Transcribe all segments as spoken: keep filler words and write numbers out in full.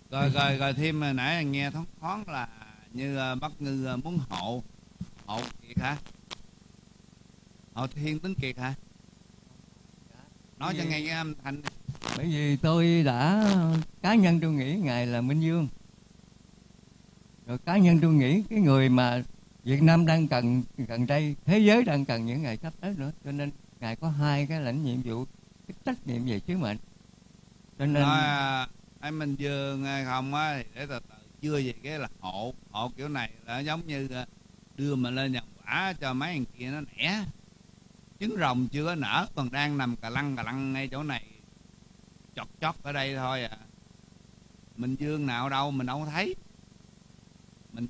Rồi rồi rồi thêm hồi nãy nghe thoáng thoáng là như ờ, Bắc Ngư ờ, muốn hộ hộ Kiệt hả? Hộ Thiên Tuấn Kiệt hả? Bởi Nói cho nghe vì, cái âm thanh đi. bởi vì tôi đã, cá nhân tôi nghĩ ngài là Minh Vương, rồi cá nhân tôi nghĩ cái người mà Việt Nam đang cần gần đây, thế giới đang cần những ngày sắp tới nữa, cho nên ngài có hai cái lãnh nhiệm vụ, cái trách nhiệm về sứ mệnh, cho Nói nên ờ, anh Minh Dương hay không á thì để từ từ chưa về cái là hộ hộ kiểu này là giống như ờ, đưa mình lên nhầm quả cho mấy thằng kia nó nẻ. Trứng rồng chưa có nở còn đang nằm cà lăng cà lăng ngay chỗ này, chọt chót ở đây thôi à. Minh Dương nào đâu mình đâu có thấy. Mình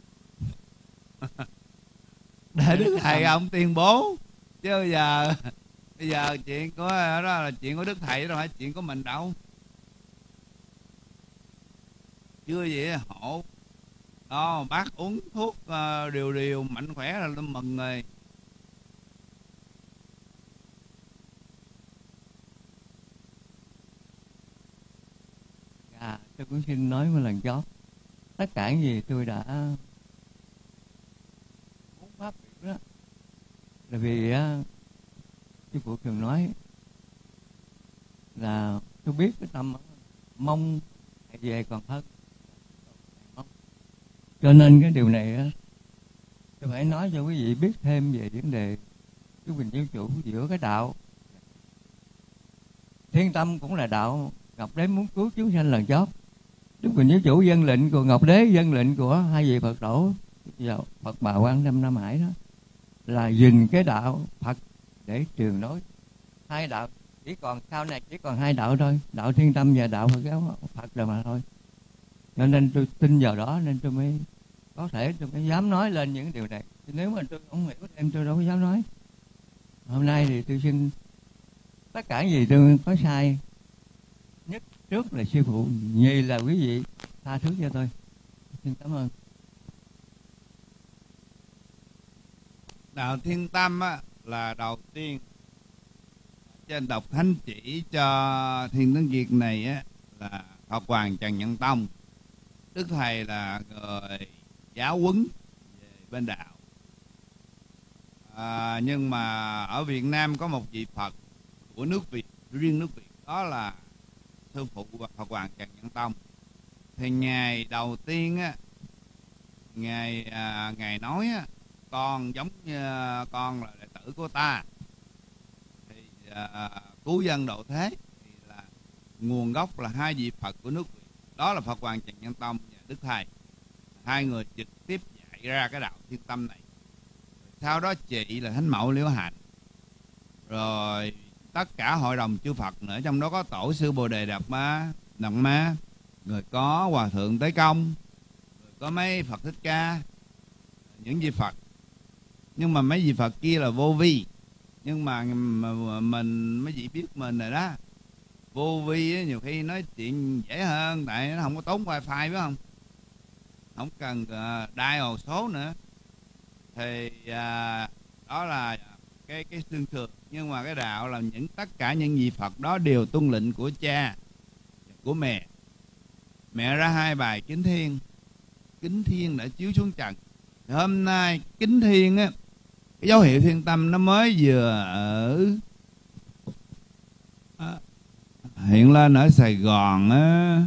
để Đức Thầy ông tuyên bố chứ bây giờ bây giờ chuyện của đó là chuyện của Đức Thầy, đâu phải chuyện của mình đâu. Chưa vậy hộ đó, bác uống thuốc ờ, điều điều mạnh khỏe là tôi mừng rồi. à, tôi cũng xin nói một lần chót, tất cả những gì tôi đã muốn phát biểu đó là vì á, sư phụ thường nói là tôi biết cái tâm mong thầy về còn hơn mong, cho nên cái điều này á, tôi phải nói cho quý vị biết thêm về vấn đề cái quyền dân chủ giữa cái đạo Thiên Tâm cũng là đạo. Ngọc Đế muốn cứu chúng sanh lần chót, Đức Quỳnh Giáo Chủ dân lệnh của Ngọc Đế, dân lệnh của hai vị Phật tổ vào Phật Bà Quan Tâm Nam Hải đó là gìn cái đạo Phật để truyền nối hai đạo. Chỉ còn sau này chỉ còn hai đạo thôi, đạo Thiên Tâm và đạo Phật giáo Phật rồi mà thôi. Cho nên tôi tin vào đó nên tôi mới có thể tôi mới dám nói lên những điều này. Nếu mà tôi không hiểu thêm tôi đâu có dám nói. Hôm nay thì tôi xin tất cả gì tôi có sai nhất trước là sư phụ, nhì là quý vị tha thứ cho tôi. Xin cảm ơn. Đạo Thiên Tâm á, là đầu tiên trên đọc thánh chỉ cho Thiên Tuấn Kiệt này á, là Phật Hoàng Trần Nhân Tông. Đức Thầy là người giáo huấn về bên đạo. À, nhưng mà ở Việt Nam có một vị Phật của nước Việt, riêng nước Việt, đó là sư phụ Phật Hoàng Trần Nhân Tông. Thì ngày đầu tiên á, ngài à, ngài nói á, con giống như con là đệ tử của ta, thì à, cứu dân độ thế thì là nguồn gốc là hai vị Phật của nước Việt, đó là Phật Hoàng Trần Nhân Tông và Đức Thầy. Hai người trực tiếp dạy ra cái đạo Thiên Tâm này. Sau đó chị là Thánh Mẫu Liễu Hạnh, rồi tất cả hội đồng chư Phật nữa, trong đó có tổ sư Bồ Đề Đạt Ma, Đạt Ma, rồi có Hòa Thượng Tế Công, rồi có mấy Phật Thích Ca, những vị Phật. Nhưng mà mấy vị Phật kia là vô vi. Nhưng mà, mà mình mấy vị biết mình rồi đó, vô vi á, nhiều khi nói chuyện dễ hơn, tại nó không có tốn wifi phải không, không cần uh, đai hồ số nữa. Thì uh, đó là cái cái xương sườn. Nhưng mà cái đạo là những tất cả những vị Phật đó đều tuân lệnh của cha, của mẹ. Mẹ ra hai bài kính thiên, kính thiên đã chiếu xuống trần. Thì hôm nay kính thiên á, cái dấu hiệu Thiên Tâm nó mới vừa ở à, hiện lên ở Sài Gòn á.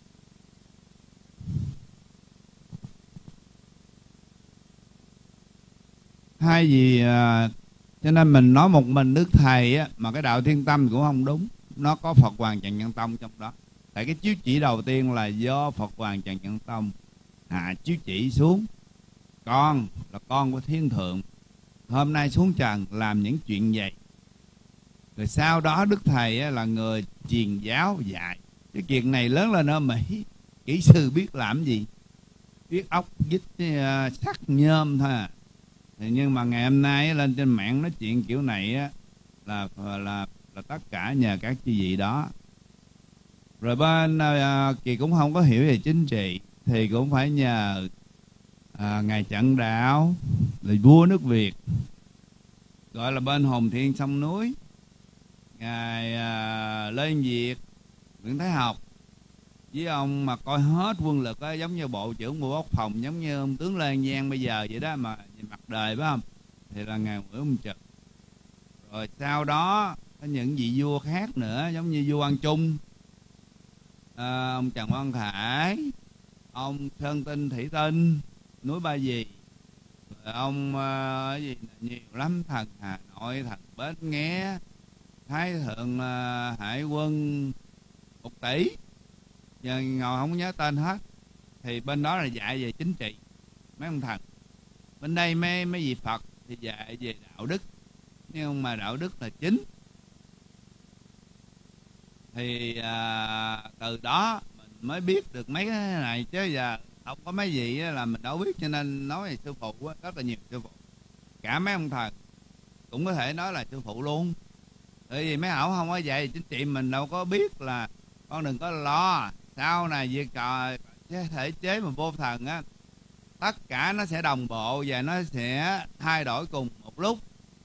Hai gì à, cho nên mình nói một mình Đức Thầy á, mà cái đạo Thiên Tâm cũng không đúng. Nó có Phật Hoàng Trần Nhân Tông trong đó. Tại cái chiếu chỉ đầu tiên là do Phật Hoàng Trần Nhân Tông hạ chiếu chỉ xuống. Con là con của Thiên Thượng, hôm nay xuống trần làm những chuyện vậy. Rồi sau đó Đức Thầy á, là người truyền giáo dạy. Cái chuyện này lớn lên ở Mỹ, kỹ sư biết làm gì, biết ốc vít uh, sắt nhôm thôi à. Thì nhưng mà ngày hôm nay lên trên mạng nói chuyện kiểu này á, là, là là là tất cả nhờ các chi vị đó. Rồi bên uh, Kỳ cũng không có hiểu về chính trị, thì cũng phải nhờ uh, ngài Trần Đạo, là vua nước Việt, gọi là bên Hồn Thiên Sông Núi, ngài uh, Lê Việt, Nguyễn Thái Học, với ông mà coi hết quân lực á, giống như bộ trưởng bộ quốc phòng, giống như ông tướng Lê Giang bây giờ vậy đó, mà nhìn mặt đời phải không, thì là ngày Nguyễn Minh Trực. Rồi sau đó có những vị vua khác nữa, giống như vua Quang Trung, à, ông Trần Văn Khải, ông Sơn Tinh Thủy Tinh núi Ba Vì, rồi ông uh, cái gì nhiều lắm, thần Hà Nội, thần Bến Nghé, Thái thượng uh, hải quân một tỷ, giờ ngồi không nhớ tên hết. Thì bên đó là dạy về chính trị mấy ông thần, bên đây mấy mấy vị Phật thì dạy về đạo đức, nhưng mà đạo đức là chính. Thì à, từ đó mình mới biết được mấy cái này, chứ giờ không có mấy gì là mình đâu biết, cho nên nói về sư phụ rất là nhiều sư phụ, cả mấy ông thần cũng có thể nói là sư phụ luôn. Bởi vì mấy ổng không có dạy chính trị, mình đâu có biết là con đừng có lo sau này việc trò thể chế mà vô thần á, tất cả nó sẽ đồng bộ và nó sẽ thay đổi cùng một lúc.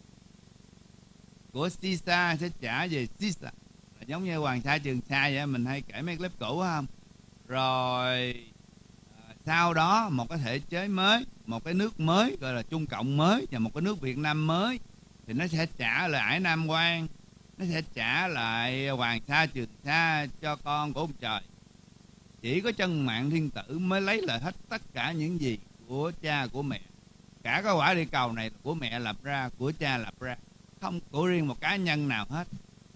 Của Sisa sẽ trả về Sisa, giống như Hoàng Sa Trường Sa vậy, mình hay kể mấy clip cũ không. Rồi à, sau đó một cái thể chế mới, một cái nước mới gọi là Trung Cộng mới, và một cái nước Việt Nam mới, thì nó sẽ trả lại Ải Nam Quan, nó sẽ trả lại Hoàng Sa Trường Sa cho con của ông trời. Chỉ có chân mạng thiên tử mới lấy lại hết tất cả những gì của cha của mẹ. Cả cái quả địa cầu này là của mẹ lập ra, của cha lập ra, không của riêng một cá nhân nào hết.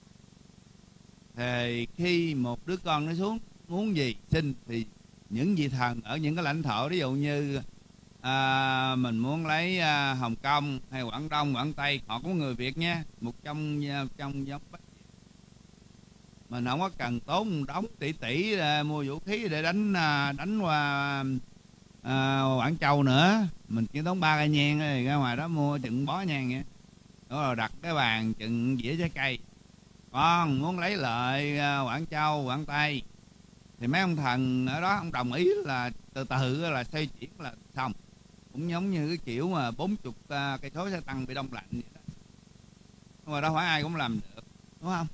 Thì khi một đứa con nó xuống muốn gì xin, thì những vị thần ở những cái lãnh thổ, ví dụ như à, mình muốn lấy à, Hồng Kông hay Quảng Đông, Quảng Tây, họ cũng người Việt nha, một trong trong giống Bắc. Mình không có cần tốn đóng tỷ tỷ à, mua vũ khí để đánh à, đánh qua à, Quảng Châu nữa, mình chỉ tốn ba cây nhang thì ra ngoài đó mua chừng bó nhang vậy. Đó là đặt cái bàn chừng dĩa trái cây. Con muốn lấy lợi à, Quảng Châu, Quảng Tây, thì mấy ông thần ở đó ông đồng ý là từ từ là xoay chuyển là xong. Cũng giống như cái kiểu mà bốn mươi uh, cây số xe tăng bị đông lạnh vậy đó. Nhưng mà đâu phải ai cũng làm được, đúng không?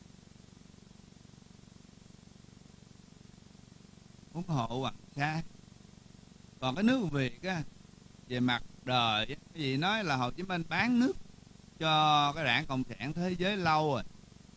Muốn hộ Hoàng Sa. Còn cái nước Việt á, về mặt đời, cái gì nói là Hồ Chí Minh bán nước cho cái đảng Cộng sản thế giới lâu rồi.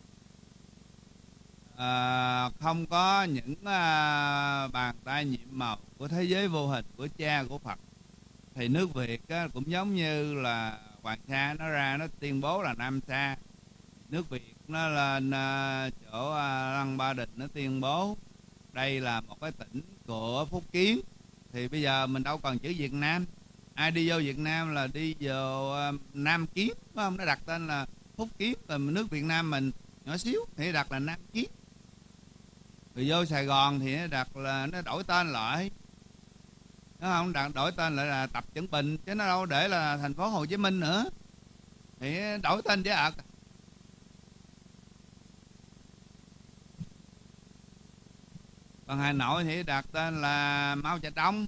À, không có những à, bàn tay nhiệm màu của thế giới vô hình của cha của Phật, thì nước Việt á, cũng giống như là Hoàng Sa nó ra nó tuyên bố là Nam Sa, nước Việt nó lên à, chỗ à, Lăng Ba Đình nó tuyên bố đây là một cái tỉnh của Phúc Kiến. Thì bây giờ mình đâu còn chữ Việt Nam, ai đi vô Việt Nam là đi vô à, Nam Kiến, phải không? Nó đặt tên là Phúc Kiến, rồi nước Việt Nam mình nhỏ xíu thì đặt là Nam Kiến. Rồi vô Sài Gòn thì nó đặt là nó đổi tên lại, nó không đặt đổi tên lại là Tập Cận Bình, chứ nó đâu để là thành phố Hồ Chí Minh nữa, thì đổi tên chứ ạ. Còn Hà Nội thì đặt tên là Mao Trạch Đông.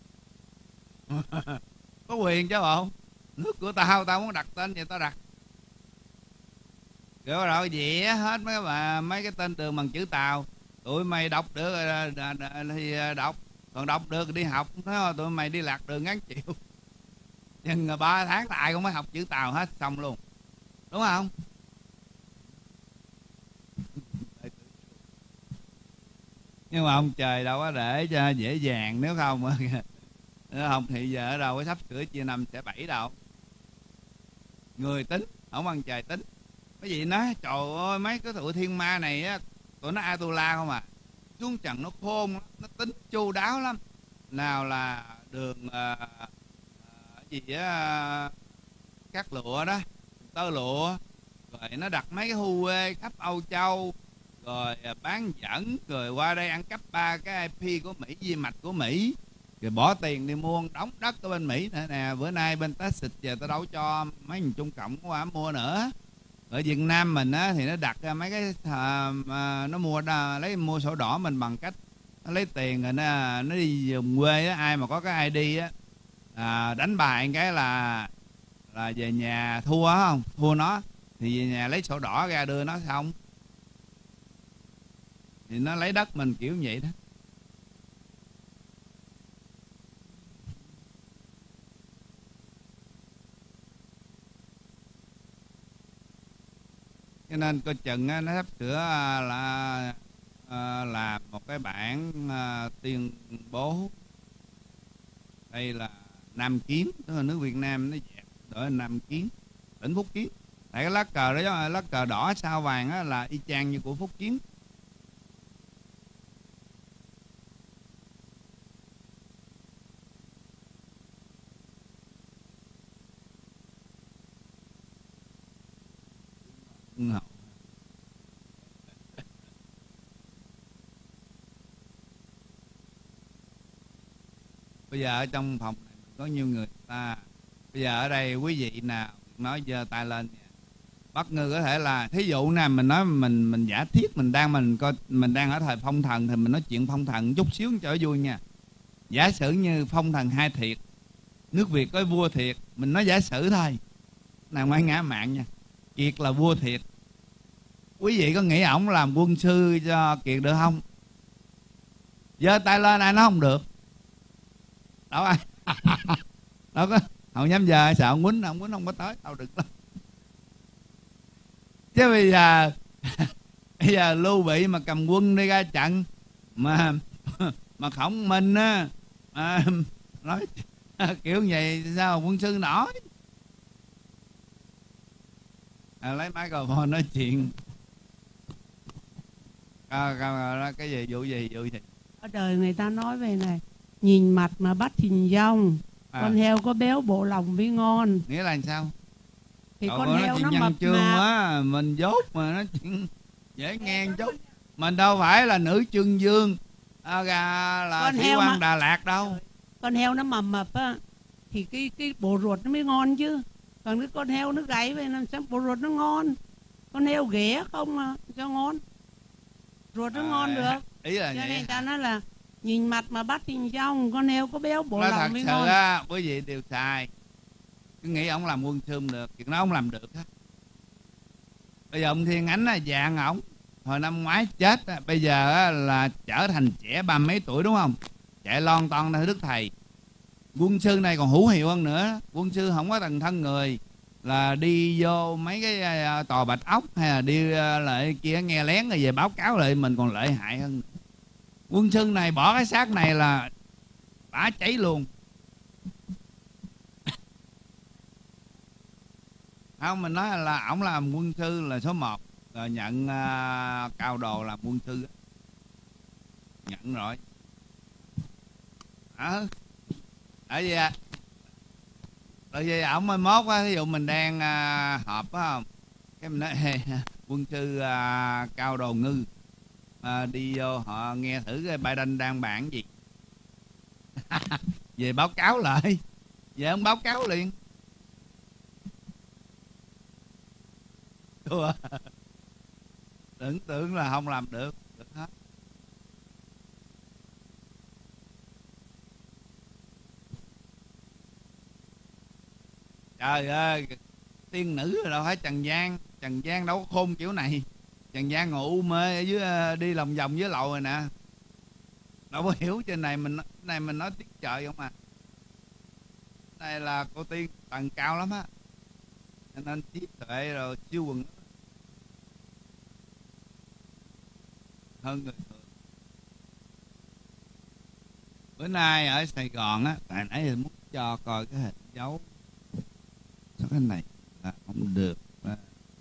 Có quyền chứ bộ, nước của tao, tao muốn đặt tên vậy tao đặt. Rồi rồi vẽ hết mấy bà mấy cái tên đường bằng chữ Tàu, tụi mày đọc được thì đọc, còn đọc được thì đi học. Nói tụi mày đi lạc đường ngắn chịu, nhưng ba tháng là ai cũng mới học chữ Tàu hết, xong luôn, đúng không? Nhưng mà ông trời đâu có để cho dễ dàng, nếu không nếu không thì giờ ở đâu có sắp sửa chia năm sẽ bảy đâu. Người tính không bằng trời tính. Cái gì nói trời ơi mấy cái tụi thiên ma này á, tụi nó Atula không à, xuống trần nó khôn, nó tính chu đáo lắm. Nào là đường à, à, gì á, cắt lụa đó, tơ lụa, rồi nó đặt mấy cái hu quê khắp Âu Châu, rồi bán dẫn, rồi qua đây ăn cắp ba cái i pê của Mỹ, di mạch của Mỹ, rồi bỏ tiền đi mua đóng đất ở bên Mỹ nữa nè. Bữa nay bên Texas giờ tao đâu cho mấy người Trung Cộng qua mua nữa. Ở Việt Nam mình á, thì nó đặt ra mấy cái à, à, nó mua đa, lấy mua sổ đỏ mình bằng cách nó lấy tiền rồi nó, nó đi dùng quê á, ai mà có cái i đê á, à, đánh bài cái là là về nhà thua không, thua nó thì về nhà lấy sổ đỏ ra đưa nó xong, thì nó lấy đất mình kiểu vậy đó. cho nên coi chừng á, nó sắp sửa à, là à, làm một cái bản à, tuyên bố đây là Nam Kiến, tức là nước Việt Nam nó dẹp đổi Nam Kiến, tỉnh Phúc Kiến. Tại cái lá cờ đó, lá cờ đỏ sao vàng á, là y chang như của Phúc Kiến. Ừ. Bây giờ ở trong phòng này có nhiều người ta. Bây giờ ở đây quý vị nào nói giơ tay lên nha. Bất ngờ có thể là thí dụ nè, mình nói mình mình giả thiết mình đang mình coi mình đang ở thời phong thần thì mình nói chuyện phong thần chút xíu cho vui nha. Giả sử như phong thần hai thiệt, nước Việt có vua thiệt, mình nói giả sử thôi, nào ngoại ngã mạng nha. Kiệt là vua thiệt, quý vị có nghĩ ổng làm quân sư cho Kiệt được không? Giơ tay lên ai nói không được. Đâu ai đâu có, không dám giờ sợ ông quýnh, ông quýnh không có tới đâu được đâu. Chứ bây giờ bây giờ Lưu Bị mà cầm quân đi ra trận mà mà Khổng Minh á à, nói kiểu vậy sao quân sư nổi. À, lấy microphone nói chuyện. À, à, cái gì vụ gì vụ gì ở đời người ta nói về này, nhìn mặt mà bắt hình dong. À. Con heo có béo bộ lòng với ngon. Nghĩa là sao? Thì Cậu con heo nó mập chương mà quá, mình dốt mà nó chuyện dễ nghe chút. Mình đâu phải là nữ trương dương à, là sĩ quan mà... Đà Lạt đâu. Con heo nó mập mập á thì cái cái bộ ruột nó mới ngon chứ. Còn cái con heo nó gãy về làm sao bộ ruột nó ngon. Con heo ghẻ không mà sao ngon. Ruột nó à, ngon được. Ý là cho nên ta nói là nhìn mặt mà bắt hình dong, con heo có béo bộ lòng mới ngon. Á, quý vị đều sai. Cứ nghĩ ông làm quân sư được, chuyện đó ông làm được á. Bây giờ ông Thiên Ánh là dạng ổng hồi năm ngoái chết á, bây giờ á, là trở thành trẻ ba mấy tuổi đúng không? Chạy lon ton theo đức thầy. Quân sư này còn hữu hiệu hơn nữa. Quân sư không có thần thân người là đi vô mấy cái uh, tòa bạch ốc hay là đi uh, lại kia nghe lén rồi về báo cáo lại mình còn lợi hại hơn. Quân sư này bỏ cái xác này là bả cháy luôn. Không, mình nói là ổng làm quân sư là số một, rồi nhận uh, cao đồ làm quân sư. Nhận rồi. Ờ. Ở gì à? Rồi vì ổng mới mốt á, ví dụ mình đang uh, họp á không? Cái mình nói hey, quân sư uh, cao đồ ngư uh, đi vô họ nghe thử cái Biden đang bàn gì. Về báo cáo lại. Về ông báo cáo liền. Tưởng tưởng là không làm được. Được hết. Trời ơi, tiên nữ rồi đâu phải Trần Gian. Trần Gian đâu có khôn kiểu này. Trần Gian ngồi u mê ở dưới, đi lòng vòng với lầu rồi nè. Đâu có hiểu trên này mình này mình nói tiếng trời không à. Này là cô tiên tầng cao lắm á. Cho nên trí tuệ rồi siêu quần hơn người thường. Bữa nay ở Sài Gòn á, tại nãy giờ muốn cho coi cái hình dấu. Sao cái này là không được à,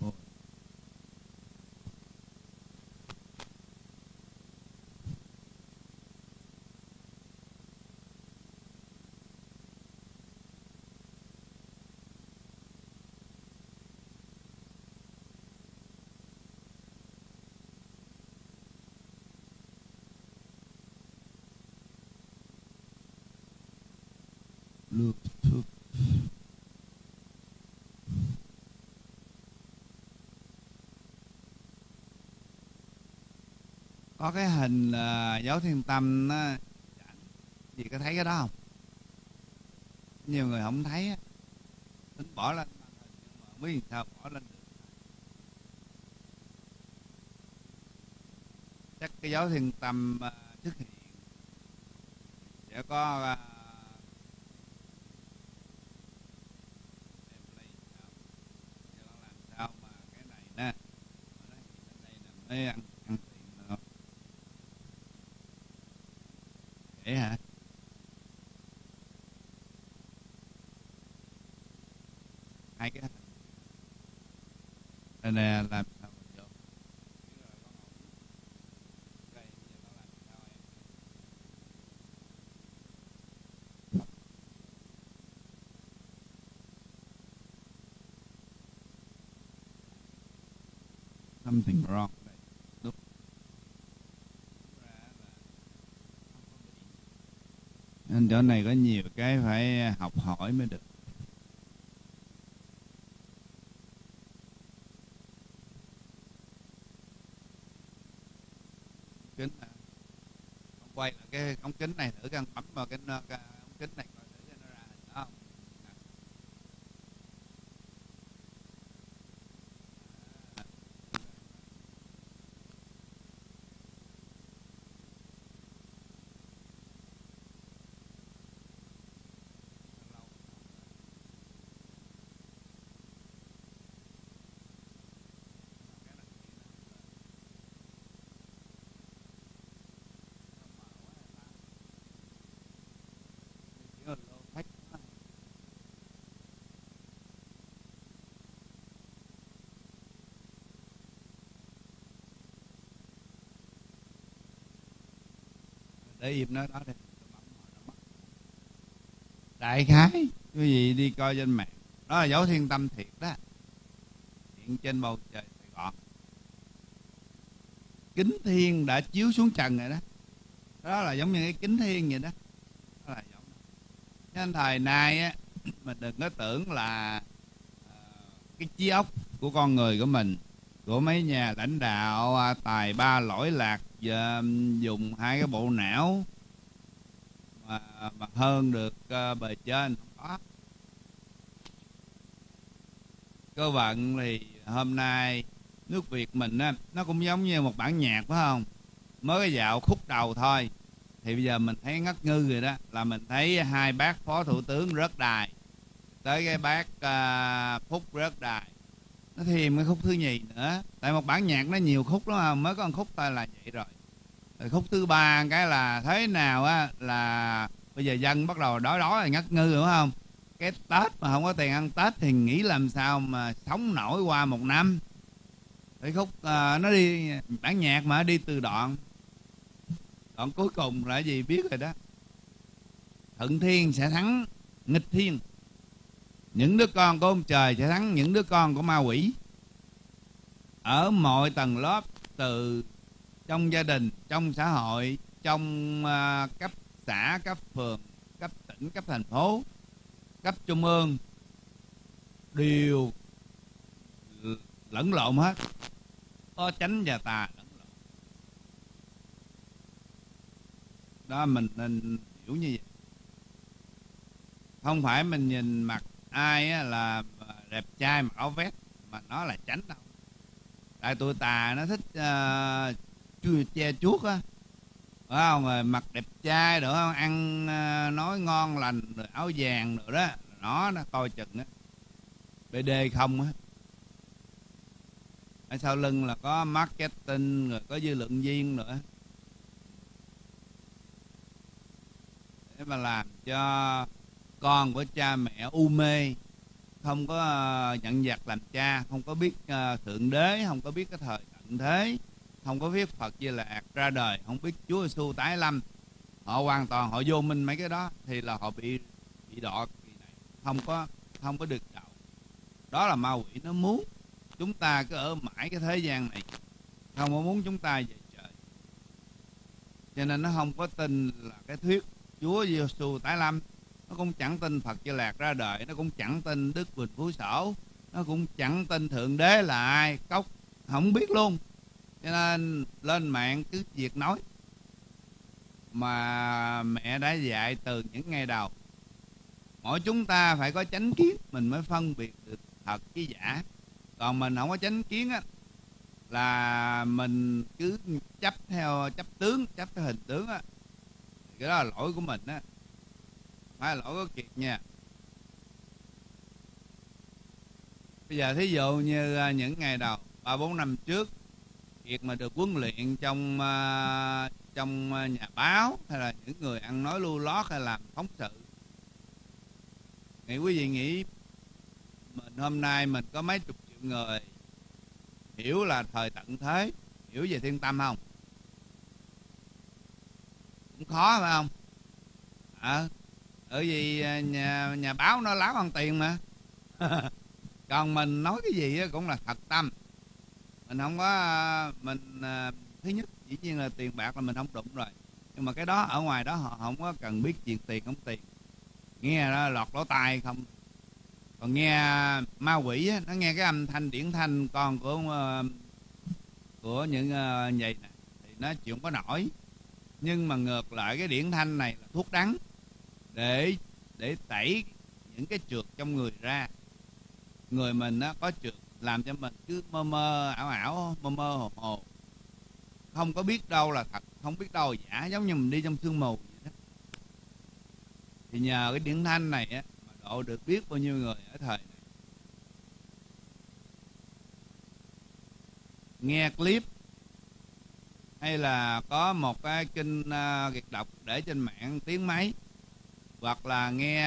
Bluetooth. Có cái hình uh, dấu thiên tâm nó gì có thấy cái đó không? Nhiều người không thấy á. Tính bỏ lên màn hình nhưng mà không biết sao bỏ lên được. Chắc cái dấu thiên tâm uh, xuất hiện sẽ có uh, làm sao mà cái này nè vậy hả? Hai cái đây nè, làm sao mà vô? Đây, bây giờ con làm sao em? Something wrong đây. Đúng. Ra là không có bị. Nên chỗ này có nhiều cái phải học hỏi mới được. Kính à. Con quay lại cái ống kính này thử, con bấm vào cái, cái ống kính này coi thử nó ra hình đó không? Để im nó đó đi. Đại khái cái gì đi coi trên mạng, đó là dấu thiên tâm thiệt đó, hiện trên bầu trời Sài Gòn. Kính thiên đã chiếu xuống trần rồi đó, đó là giống như cái kính thiên vậy đó, đó là giống. Nên thời nay á, mình đừng có tưởng là uh, cái trí óc của con người của mình, của mấy nhà lãnh đạo uh, tài ba lỗi lạc uh, dùng hai cái bộ não mà, mà hơn được uh, bề trên, không có. Cơ vận thì hôm nay nước Việt mình á, nó cũng giống như một bản nhạc phải không? Mới cái dạo khúc đầu thôi thì bây giờ mình thấy ngất ngư rồi đó, là mình thấy hai bác phó thủ tướng rớt đài, tới cái bác uh, Phúc rớt đài, nó thêm cái khúc thứ nhì nữa. Tại một bản nhạc nó nhiều khúc lắm không? Mới có một khúc thôi là vậy rồi. Rồi khúc thứ ba cái là thế nào á, là bây giờ dân bắt đầu đói đói là ngất ngư đúng không? Cái Tết mà không có tiền ăn Tết thì nghĩ làm sao mà sống nổi qua một năm. Cái khúc uh, nó đi bản nhạc mà đi từ đoạn đoạn cuối cùng là gì biết rồi đó. Thuận thiên sẽ thắng nghịch thiên, những đứa con của ông trời sẽ thắng những đứa con của ma quỷ. Ở mọi tầng lớp, từ trong gia đình, trong xã hội, trong uh, cấp xã, cấp phường, cấp tỉnh, cấp thành phố, cấp trung ương, đều lẫn lộn hết, có chánh và tà lẫn lộn. Đó, mình nên hiểu như vậy. Không phải mình nhìn mặt ai á là đẹp trai mặc áo vest mà nó là chánh đâu. Tại tụi tà nó thích uh, che chuốt á, phải không? Rồi mặc đẹp trai được không, ăn uh, nói ngon lành rồi áo vàng rồi đó, nó nó coi chừng á bê đê không á. Ở sau lưng là có marketing rồi có dư luận viên nữa, để mà làm cho con của cha mẹ u mê, không có uh, nhận vật làm cha, không có biết uh, thượng đế, không có biết cái thời tận thế, không có biết Phật Di Lạc ra đời, không biết Chúa Giêsu tái lâm. Họ hoàn toàn họ vô minh mấy cái đó thì là họ bị bị đọa kỳ này, không có không có được đạo. Đó là ma quỷ nó muốn chúng ta cứ ở mãi cái thế gian này, không có muốn chúng ta về trời. Cho nên nó không có tin là cái thuyết Chúa Giêsu tái lâm, nó cũng chẳng tin Phật Di Lạc ra đời, nó cũng chẳng tin Đức Quỳnh Phú Sổ, nó cũng chẳng tin thượng đế là ai, cốc không biết luôn. Cho nên lên mạng cứ việc nói mà mẹ đã dạy từ những ngày đầu. Mỗi chúng ta phải có chánh kiến mình mới phân biệt được thật với giả. Còn mình không có chánh kiến á, là mình cứ chấp theo chấp tướng, chấp cái hình tướng á, cái đó là lỗi của mình á, phải là lỗi của Kiệt nha. Bây giờ thí dụ như những ngày đầu ba bốn năm trước, Kiệt mà được huấn luyện trong uh, trong nhà báo hay là những người ăn nói lưu lót hay làm phóng sự. Nghĩ quý vị nghĩ mình hôm nay mình có mấy chục triệu người hiểu là thời tận thế, hiểu về thiên tâm không? Cũng khó phải không? À, bởi vì nhà, nhà báo nó láo ăn tiền mà. Còn mình nói cái gì cũng là thật tâm. Mình không có, mình thứ nhất dĩ nhiên là tiền bạc là mình không đụng rồi, nhưng mà cái đó ở ngoài đó họ không có cần biết chuyện tiền không tiền, nghe đó lọt lỗ tai không. Còn nghe ma quỷ á, nó nghe cái âm thanh điển thanh con của của những uh, vậy nè thì nó chịu không có nổi. Nhưng mà ngược lại cái điển thanh này là thuốc đắng để để tẩy những cái trượt trong người ra. Người mình á có trượt làm cho mình cứ mơ mơ ảo ảo, mơ mơ hồ hồ, không có biết đâu là thật, không biết đâu là giả, giống như mình đi trong sương mù vậy đó. Thì nhờ cái điển thanh này á mà độ được biết bao nhiêu người ở thời này. Nghe clip hay là có một cái kinh uh, Kiệt đọc để trên mạng tiếng mấy, hoặc là nghe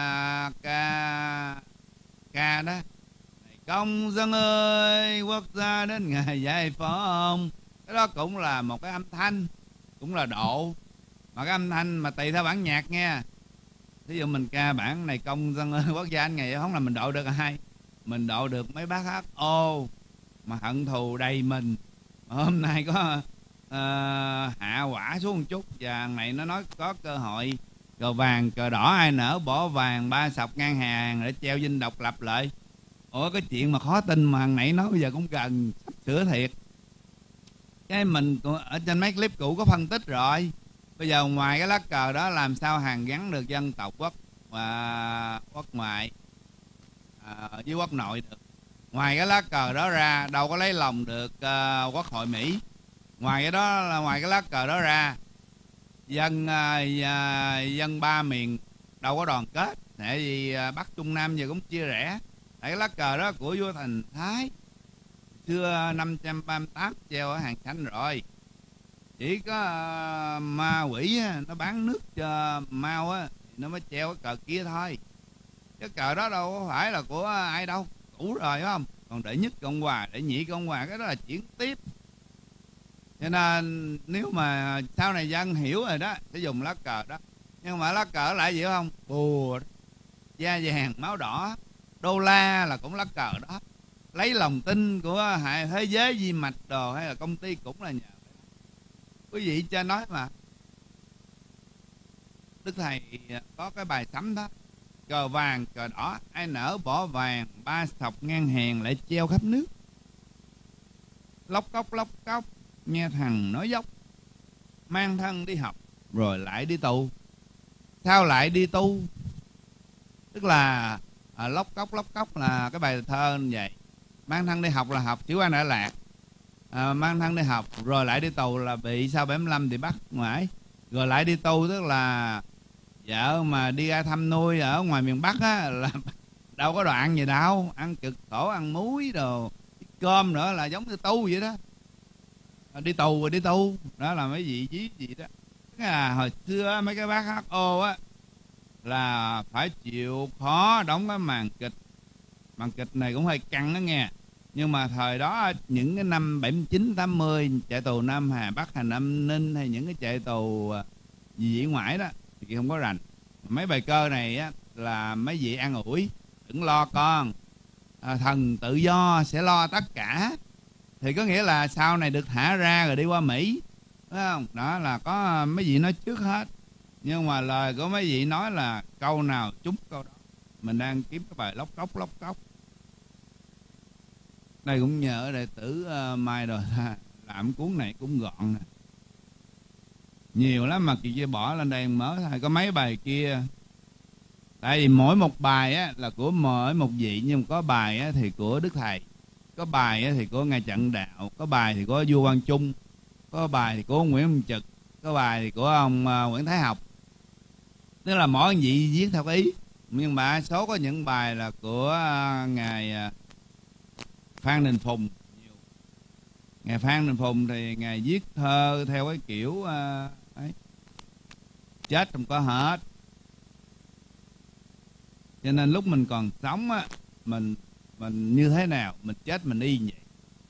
ca ca đó, công dân ơi quốc gia đến ngày giải phóng, cái đó cũng là một cái âm thanh, cũng là độ, mà cái âm thanh mà tùy theo bản nhạc nghe. Ví dụ mình ca bản này công dân ơi quốc gia đến ngày giải phóng là mình độ được ai? Mình độ được mấy bác hát ô mà hận thù đầy mình, mà hôm nay có uh, hạ quả xuống một chút, và này nó nói có cơ hội cờ vàng cờ đỏ ai nở bỏ vàng ba sọc ngang hàng để treo dinh độc lập lại. Ủa cái chuyện mà khó tin mà thằng nãy nói bây giờ cũng cần sắp sửa thiệt. Cái mình ở trên mấy clip cũ có phân tích rồi. Bây giờ ngoài cái lá cờ đó làm sao hàn gắn được dân tộc quốc và quốc ngoại à, với quốc nội được. Ngoài cái lá cờ đó ra đâu có lấy lòng được uh, quốc hội Mỹ. Ngoài cái đó là ngoài cái lá cờ đó ra dân uh, uh, dân ba miền đâu có đoàn kết. Tại vì uh, Bắc Trung Nam giờ cũng chia rẽ. Tại cái lá cờ đó của vua Thành Thái xưa năm trăm ba mươi tám treo ở hàng xanh rồi. Chỉ có uh, ma quỷ á, nó bán nước cho mau á nó mới treo cái cờ kia thôi. Cái cờ đó đâu có phải là của ai đâu, cũ rồi phải không? Còn đệ nhất Cộng Hòa, đệ nhị Cộng Hòa cái đó là chuyển tiếp. Cho nên nếu mà sau này dân hiểu rồi đó sẽ dùng lá cờ đó. Nhưng mà lá cờ lại gì không? Bùa, da vàng, máu đỏ, đô la là cũng lá cờ đó. Lấy lòng tin của hệ thế giới di mạch đồ hay là công ty cũng là nhờ. Quý vị cho nói mà Đức Thầy có cái bài sắm đó, cờ vàng cờ đỏ ai nở bỏ vàng ba sọc ngang hàng lại treo khắp nước. Lóc cốc lóc cốc nghe thằng nói dốc, mang thân đi học rồi lại đi tù. Sao lại đi tu? Tức là à, lóc cốc lóc cốc là cái bài thơ như vậy. Mang thân đi học là học chữ An Đại Lạc, à, mang thân đi học rồi lại đi tù là bị sau bảy mươi lăm thì bắt ngoại. Rồi lại đi tu tức là vợ mà đi ra thăm nuôi ở ngoài miền Bắc á là đâu có đồ ăn gì đâu, ăn cực khổ, ăn muối đồ, cơm nữa là giống như tu vậy đó. Đi tù rồi đi tu, đó là mấy vị trí gì đó. À, hồi xưa mấy cái bác hát ô á là phải chịu khó đóng cái màn kịch. Màn kịch này cũng hơi căng đó nghe. Nhưng mà thời đó những cái năm bảy mươi chín tám mươi chạy tù Nam Hà Bắc Hà Nam Ninh hay những cái chạy tù gì dĩ ngoại đó thì không có rành. Mấy bài cơ này á là mấy vị an ủi, đừng lo con, à, thần tự do sẽ lo tất cả. Thì có nghĩa là sau này được thả ra rồi đi qua Mỹ, phải không? Đó là có mấy vị nói trước hết. Nhưng mà lời của mấy vị nói là câu nào trúng câu đó. Mình đang kiếm cái bài lóc cốc lóc cốc. Đây cũng nhờ đệ tử uh, Mai rồi làm cuốn này cũng gọn nè. Nhiều lắm mà chị kia bỏ lên đây mở thôi, có mấy bài kia. Tại vì mỗi một bài á là của mỗi một vị, nhưng có bài á thì của Đức Thầy, có bài á thì của Ngài Trận Đạo, có bài thì của vua Quang Trung, có bài thì của Nguyễn Văn Trực, có bài thì của ông uh, Nguyễn Thái Học. Tức là mỗi vị viết theo ý. Nhưng mà số có những bài là của uh, Ngài uh, Phan Đình Phùng nhiều. Ngài Phan Đình Phùng thì ngài viết thơ theo cái kiểu uh, ấy, chết không có hết. Cho nên lúc mình còn sống á, mình mình như thế nào, mình chết mình y vậy.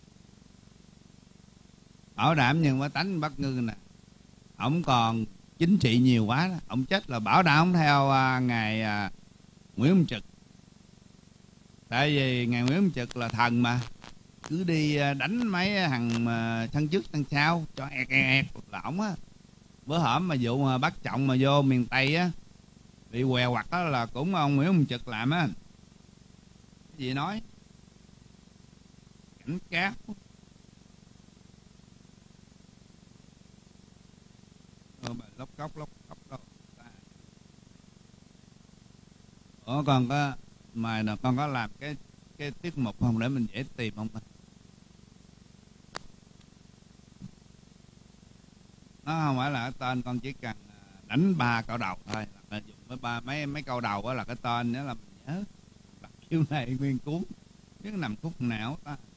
Bảo đảm nhân với tánh Bắc Ngư nè, ổng còn chính trị nhiều quá đó. Ổng chết là bảo đảm ổng theo uh, ngài uh, Nguyễn Văn Trực. Tại vì ngài Nguyễn Văn Trực là thần mà, cứ đi đánh mấy thằng thân trước thân sau cho ẹt ẹt là ổng á. Bữa hổm mà vụ mà bắt Trọng mà vô miền Tây á, bị què quặt á, là cũng ông Nguyễn Văn Trực làm á. Cái gì nói cảnh cáo. Lóc cốc lóc cốc đâu. Ủa con có mà là con có làm cái cái tiết mục không để mình dễ tìm không? Nó không phải là cái tên, con chỉ cần đánh ba câu đầu thôi, là dùng với ba mấy mấy câu đầu đó là cái tên, đó là mình nhớ. Đặt kiểu này nguyên cuốn biết nằm khúc não ta.